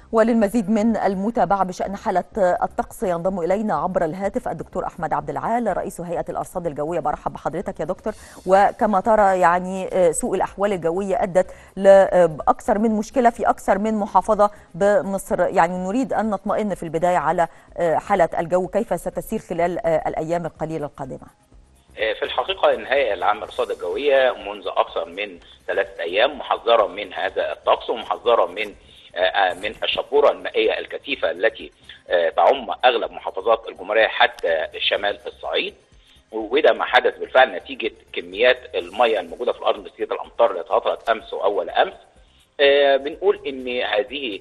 وللمزيد من المتابعة بشأن حالة الطقس ينضم إلينا عبر الهاتف الدكتور أحمد عبد العال رئيس هيئة الأرصاد الجوية. برحب بحضرتك يا دكتور. وكما ترى يعني سوء الأحوال الجوية أدت لأكثر من مشكلة في أكثر من محافظة بمصر، يعني نريد أن نطمئن في البداية على حالة الجو، كيف ستسير خلال الأيام القليلة القادمة؟ في الحقيقة إن الهيئة العامة للأرصاد الجوية منذ أكثر من 3 أيام محذرة من هذا الطقس، ومحذرة من الشبورة المائية الكثيفة التي تعم أغلب محافظات الجمهورية حتى شمال الصعيد. وده ما حدث بالفعل نتيجة كميات المياه الموجودة في الأرض نتيجة الأمطار التي هطلت أمس وأول أمس. بنقول إن هذه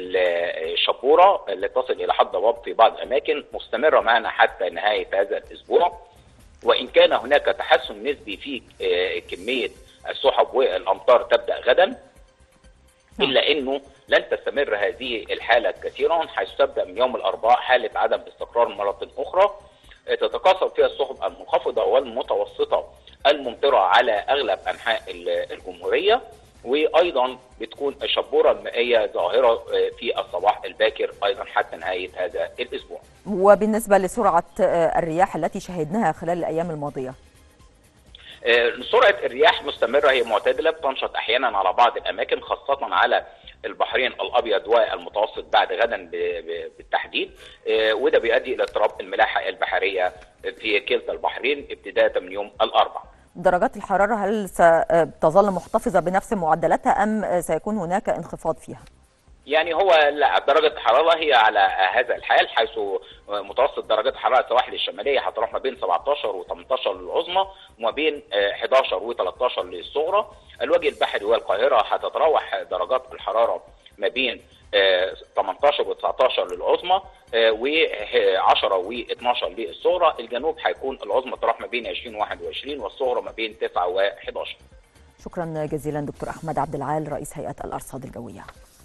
الشبورة التي تصل إلى حد ضباب في بعض الأماكن مستمرة معنا حتى نهاية هذا الأسبوع، وإن كان هناك تحسن نسبي في كمية السحب والأمطار تبدأ غدا، إلا أنه لن تستمر هذه الحالة كثيرا، حيث تبدأ من يوم الأربعاء حالة عدم استقرار مرة أخرى تتكاثر فيها السحب المنخفضة والمتوسطة الممطرة على أغلب أنحاء الجمهورية، وأيضا بتكون الشبورة المائية ظاهرة في الصباح الباكر أيضا حتى نهاية هذا الأسبوع. وبالنسبة لسرعة الرياح التي شهدناها خلال الأيام الماضية؟ سرعة الرياح مستمرة، هي معتدلة، بتنشط أحيانا على بعض الأماكن خاصة على البحرين الأبيض والمتوسط بعد غدا بالتحديد، وده بيؤدي إلى اضطراب الملاحة البحرية في كلتا البحرين ابتداء من يوم الأربعاء. درجات الحرارة هل ستظل محتفظة بنفس معدلاتها أم سيكون هناك انخفاض فيها؟ يعني هو لا، درجة الحرارة هي على هذا الحال، حيث متوسط درجات الحرارة السواحل الشمالية هتروح ما بين 17 و18 للعظمى وما بين 11 و13 للصغرى. الوجه البحري والقاهرة هتتراوح درجات الحرارة ما بين 18 و19 للعظمى و10 و12 للصغرى. الجنوب هيكون العظمى تروح ما بين 20 و21 والصغرى ما بين 9 و11. شكرا جزيلا دكتور أحمد عبد العال رئيس هيئة الأرصاد الجوية.